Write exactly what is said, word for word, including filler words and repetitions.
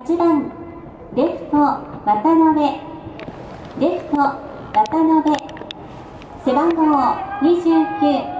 いちばんレフト渡辺、レフト渡辺、背番号にじゅうきゅう